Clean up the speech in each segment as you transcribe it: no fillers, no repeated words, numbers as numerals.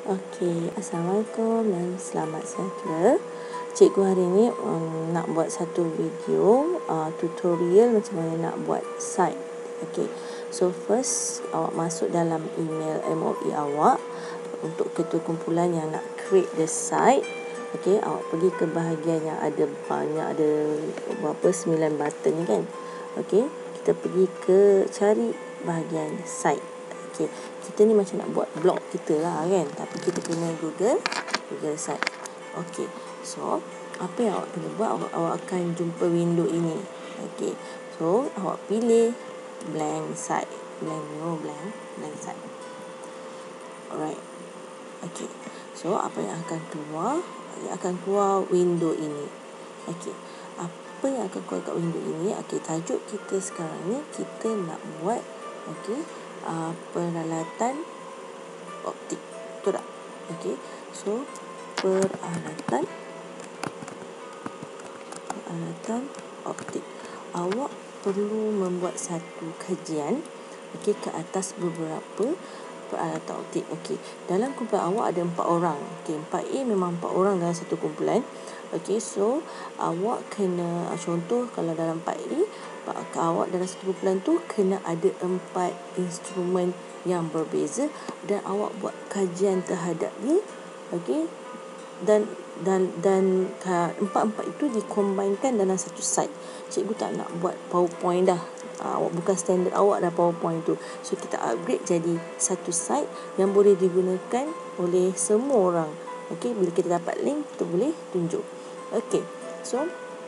Okey, Assalamualaikum dan selamat sejahtera. Cikgu hari ini nak buat satu video tutorial macam mana nak buat site. Okey. So first awak masuk dalam email MOE awak untuk ketua kumpulan yang nak create the site. Okey, awak pergi ke bahagian yang ada banyak, ada berapa 9 button ni kan. Okey, kita pergi ke cari bahagian site. Okay. Kita ni macam nak buat blog kita lah kan, tapi kita guna Google site. Okay. So apa yang awak kena buat, awak akan jumpa window ini. Okay. So awak pilih blank site. Blank site. Alright. Okay. So apa yang akan keluar? Yang akan keluar window ini. Okay. Apa yang akan keluar kat window ini? Okay. Tajuk kita sekarang ni, kita nak buat peralatan optik. Betul tak? Okey. So peralatan optik. Awak perlu membuat satu kajian ke atas beberapa peralatan optik. Okey. Dalam kumpulan awak ada 4 orang. Okey, 4A memang 4 orang dalam satu kumpulan. Okey, so awak kena contoh kalau dalam 4A awak dalam satu kumpulan tu kena ada 4 instrumen yang berbeza dan awak buat kajian terhadapnya. Okey, dan empat itu dikombinkan dalam satu site. Cikgu tak nak buat PowerPoint dah. Awak bukan standard awak dah PowerPoint tu. So kita upgrade jadi satu site yang boleh digunakan oleh semua orang. Okey, bila kita dapat link kita boleh tunjuk. Okey. So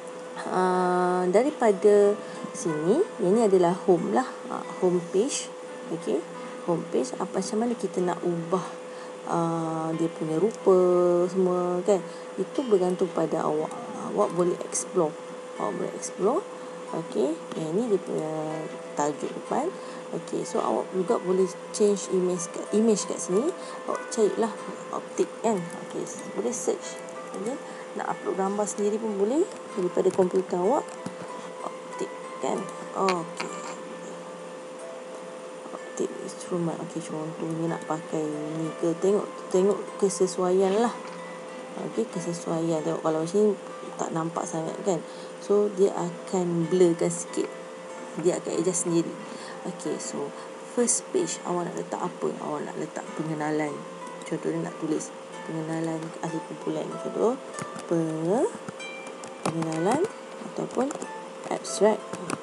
daripada sini, ini adalah home lah, home page. Okey, home page macam mana kita nak ubah dia punya rupa semua kan, itu bergantung pada awak. Awak boleh explore. Okey, yang ini dia punya tajuk depan. Okey, so awak juga boleh change image kat sini. Awak carilah optik kan. Okey, boleh search. Okey, nak upload gambar sendiri pun boleh daripada komputer awak. Optik kan. Okey, optik instrumen. Okey, contohnya nak pakai ni ke, tengok kesesuaian lah. Okey, kesesuaian. Tengok kalau macam ni tak nampak sangat kan. So dia akan blurkan sikit. Dia akan adjust sendiri. Okey, so first page awak nak letak apa? Awak nak letak pengenalan. Contohnya nak tulis pengenalan ahli kumpulan. Contoh pengenalan ataupun abstract.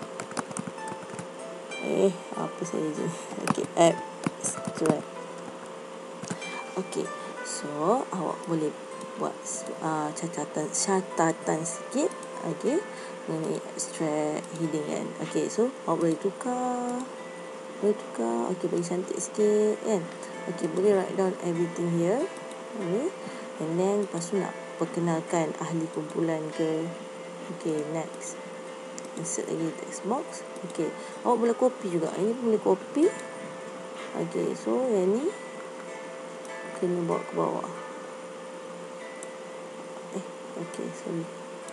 Apa saya je. Okey, abstract. Okey, so awak boleh buat catatan sikit. Okey, mengenai abstract heading kan. Okey, so awak boleh tukar. Okey, bagi cantik sikit kan. Okey, boleh write down everything here. Okay. And then lepas tu nak perkenalkan ahli kumpulan ke. Okey, next. Insert lagi text box. Okey, awak boleh copy juga. Ini pun boleh copy. Okey, so yang ni kena bawa ke bawah. Okey, sorry.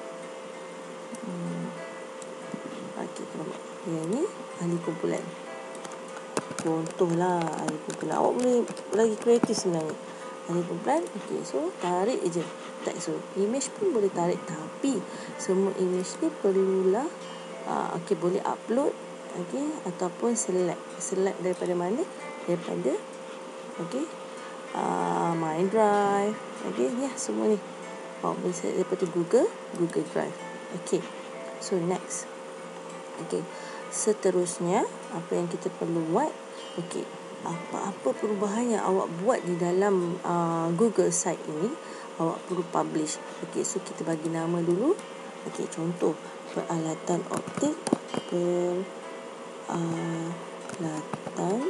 Okey, kena bawa. Yang ni ahli kumpulan. Contohlah ahli kumpulan. Awak boleh lagi kreatif sebenarnya. Ahli kumpulan. Okey, so tarik je teks tu. Image pun boleh tarik, tapi semua image ni perlulah okey, boleh upload, okey, ataupun select daripada mana? Daripada okey, My Drive. Okey, ya semua ni. Boleh select daripada Google Drive. Okey. So next. Okey. Seterusnya apa yang kita perlu buat? Okey, apa-apa perubahan yang awak buat di dalam Google site ini, awak perlu publish. Okey, so kita bagi nama dulu. Okey, contoh peralatan optik. Peralatan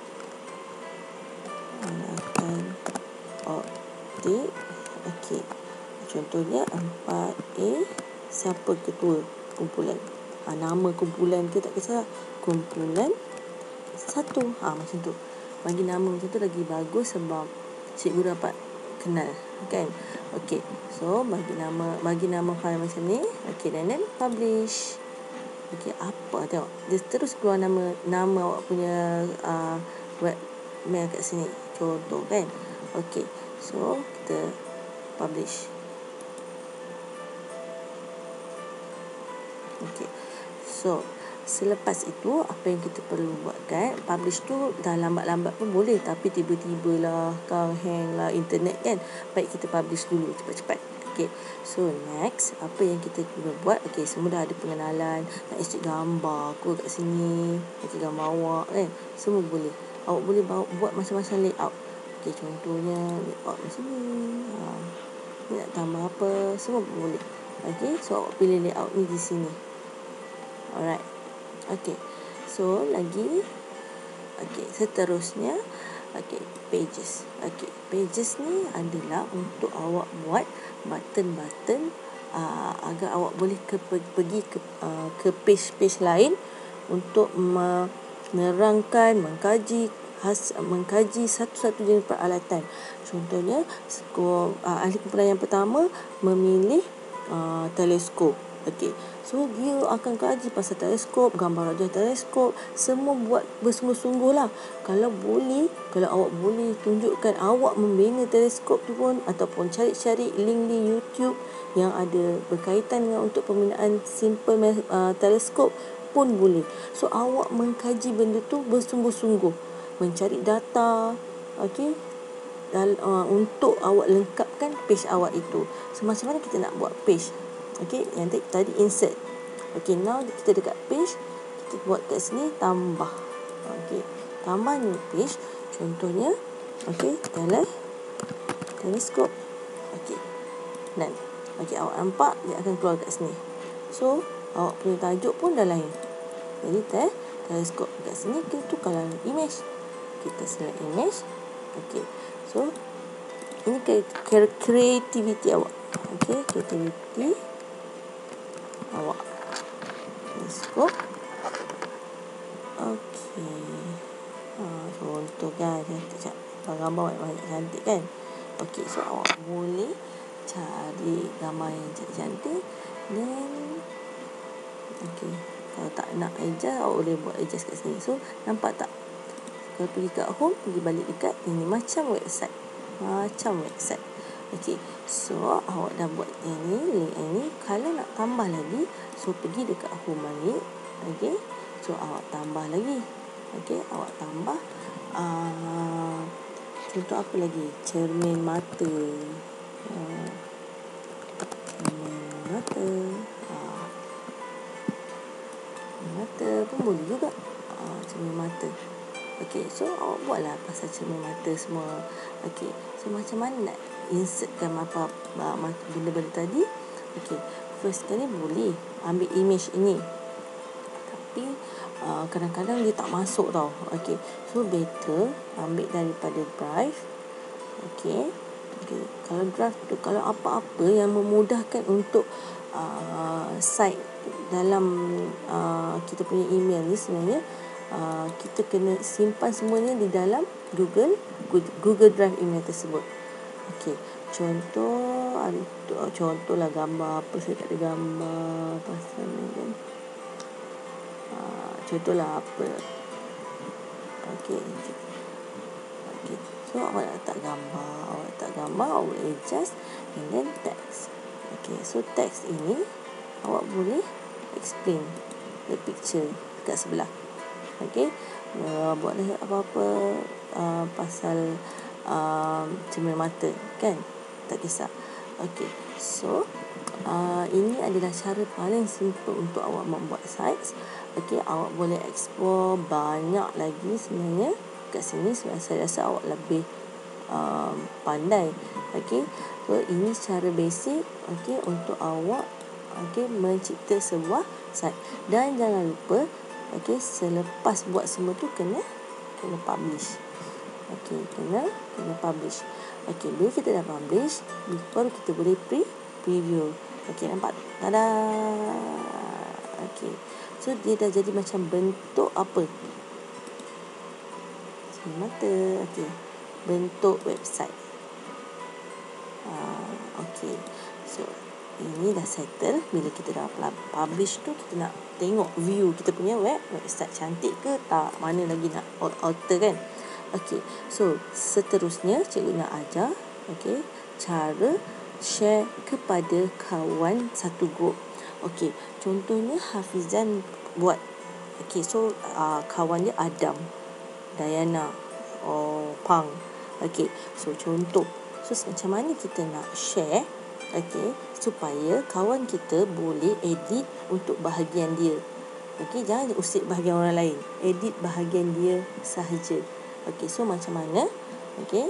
optik. Okey, contohnya 4A. Siapa ketua kumpulan? Nama kumpulan ke tak kisah. Kumpulan 1. Macam tu. Bagi nama macam tu lagi bagus sebab cikgu dapat kenal kan. Okey, so bagi nama file macam ni. Okey, dan then publish. Okey, apa tengok dia terus keluar nama awak punya web mail kat sini contoh kan. Okey, so kita publish. Okey, so selepas itu apa yang kita perlu buatkan, publish tu dah lambat-lambat pun boleh, tapi tiba-tiba lah kang hang lah internet kan. Baik, kita publish dulu cepat-cepat. Okey, so next apa yang kita kena buat? Okey, semua dah ada pengenalan, nak insert gambar aku kat sini, okey, gambar awak kan, semua boleh. Awak boleh buat macam-macam layout. Okey, contohnya layout macam ni. Ni nak tambah apa, semua boleh. Okey, so awak pilih layout ni di sini. Alright. Okey. So lagi, okey, seterusnya, okey, pages. Okey, pages ni adalah untuk awak buat button-button agar awak boleh pergi ke page-page lain untuk menerangkan, mengkaji satu-satu jenis peralatan. Contohnya, ahli kumpulan yang pertama memilih teleskop. Okey, so dia akan kaji pasal teleskop, gambar rajah teleskop, semua buat bersungguh-sungguh lah. Kalau awak boleh tunjukkan awak membina teleskop tu pun, ataupun cari-cari link di YouTube yang ada berkaitan dengan untuk pembinaan simple teleskop pun boleh. So awak mengkaji benda tu bersungguh-sungguh, mencari data, okey, untuk awak lengkapkan page awak itu. So macam mana kita nak buat page? Okey, yang tadi insert. Okey, now kita dekat page, kita buat kat sini tambah. Okey, tambah new page. Contohnya, okey, teleskop. Okey, dan okey, awak nampak dia akan keluar kat sini. So awak punya tajuk pun dah lain. Jadi teleskop kat sini kita tukarlah image. Kita select image. Okey, so ini kreativiti awak. Okey, kreativiti awak. Teleskop. Okey. Contoh kan, cantik. Gambar banyak cantik kan. Okey, so awak boleh cari gambar yang cantik-cantik. Dan okey, kalau tak nak adjust, awak boleh buat adjust kat sini. So nampak tak? Kalau pergi kat home, pergi balik dekat ini, macam website. Okey, so awak dah buat link ini. Kalau nak tambah lagi, so pergi dekat home balik. Okey, so awak tambah lagi. Okey, awak tambah contoh apa lagi? Cermin mata. Mata pun boleh juga. Cermin mata. Okey, so awak buatlah pasal cermin mata semua. Okey, so macam mana nak insertkan apa benda-benda tadi? Okey, first sekali boleh ambil image ini, tapi kadang-kadang dia tak masuk tau. Okey, so better ambil daripada drive. Okey, kalau drive tu, kalau apa-apa yang memudahkan untuk site dalam kita punya email ni, sebenarnya kita kena simpan semuanya di dalam Google Drive email tersebut. Okey, contohlah gambar apa, saya tak ada gambar pasal ni kan. Contohlah apa. Okey, so awak letak gambar, awak adjust, and then text. Okey, so text ini awak boleh explain the picture dekat sebelah. Okey, buatlah apa-apa pasal cermin mata kan, tak kisah. Okey, so ini adalah cara paling simple untuk awak membuat sites. Okey, awak boleh explore banyak lagi sebenarnya kat sini. Saya rasa awak lebih pandai. Okey, so ini cara basic, okey, untuk awak mencipta sebuah site. Dan jangan lupa, okey, selepas buat semua tu kena publish. Okey, kena publish. Okey, bila kita dah publish, baru kita boleh preview. Okey, nampak? Tada. Okey, so dia dah jadi macam bentuk apa? Mata. Okey, bentuk website. Okey, so ini dah settle. Bila kita dah publish tu, kita nak tengok view kita punya website cantik ke tak, mana lagi nak alter kan. Okey, so seterusnya cikgu nak ajar cara share kepada kawan satu grup. Okey, contohnya Hafizan buat. Okey, so kawan dia Adam, Dayana, Pang. Okey, so contoh. So macam mana kita nak share supaya kawan kita boleh edit untuk bahagian dia. Okey, jangan usik bahagian orang lain. Edit bahagian dia sahaja. Okey, so macam mana? Okey.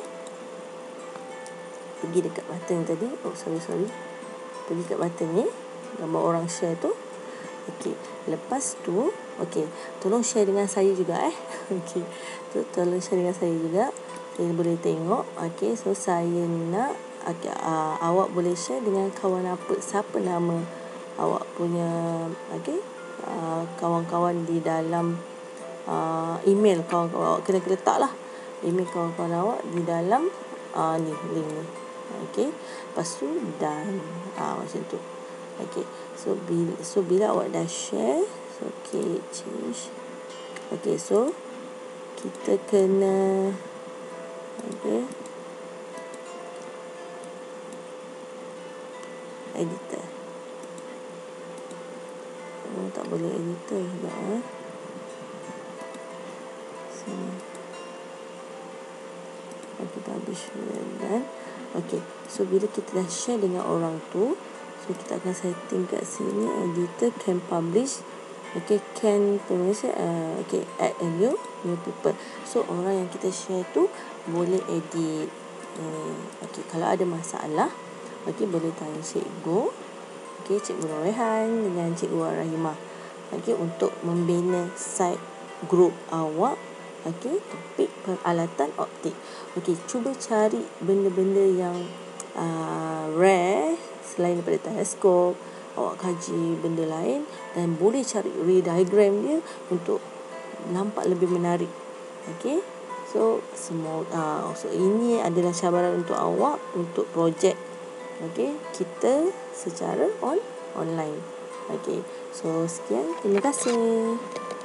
Pergi dekat button tadi. Sorry. Pergi dekat button ni. Gambar orang share tu. Okey. Lepas tu, tolong share dengan saya juga Okey. Tolong share dengan saya juga. Saya boleh tengok. Okey, so saya nak awak boleh share dengan kawan apa? Siapa nama awak punya kawan-kawan di dalam email kawan-kawan awak, kena letaklah email kawan-kawan awak di dalam ni link ni. Okey, lepas tu dan macam tu. Okey, so bila awak dah share, change. Okey, so kita kena editor. Tak boleh editor juga kita habis dan so bila kita dah share dengan orang tu, so kita akan setting kat sini editor can publish, can add a new people. So orang yang kita share tu boleh edit. Kalau ada masalah boleh tanya cikgu, Cikgu Norehan dengan Cikgu Rahimah untuk membina site group awak. Topik peralatan optik. Cuba cari benda-benda yang rare selain daripada teleskop. Awak kaji benda lain dan boleh cari diagram dia untuk nampak lebih menarik. So ini adalah cabaran untuk awak untuk projek kita secara online. So sekian, terima kasih.